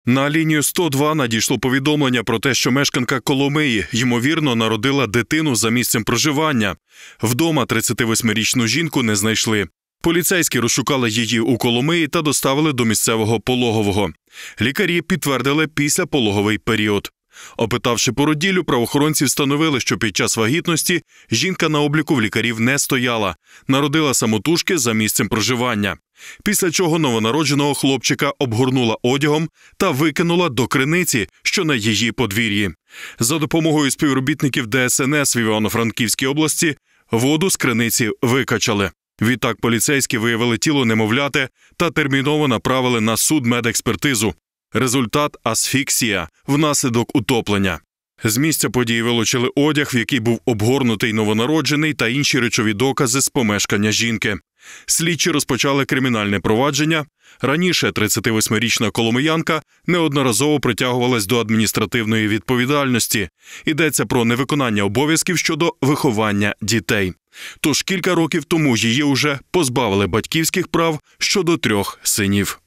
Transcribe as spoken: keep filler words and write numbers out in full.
На лінію сто два надійшло повідомлення про те, що мешканка Коломиї, ймовірно, народила дитину за місцем проживання. Вдома тридцятивосьмирічну жінку не знайшли. Поліцейські розшукали її у Коломиї та доставили до місцевого пологового. Лікарі підтвердили післяпологовий період. Опитавши породіллю, правоохоронці встановили, що під час вагітності жінка на обліку в лікарів не стояла, народила самотужки за місцем проживання. Після чого новонародженого хлопчика обгорнула одягом та викинула до криниці, що на її подвір'ї. За допомогою співробітників Де Ес Ен Ес в Івано-Франківській області воду з криниці викачали. Відтак поліцейські виявили тіло немовляти та терміново направили на судмедекспертизу. Результат – асфіксія внаслідок утоплення. З місця події вилучили одяг, в який був обгорнутий новонароджений, та інші речові докази з помешкання жінки. Слідчі розпочали кримінальне провадження. Раніше тридцятивосьмирічна коломиянка неодноразово притягувалась до адміністративної відповідальності. Йдеться про невиконання обов'язків щодо виховання дітей. Тож кілька років тому її уже позбавили батьківських прав щодо трьох синів.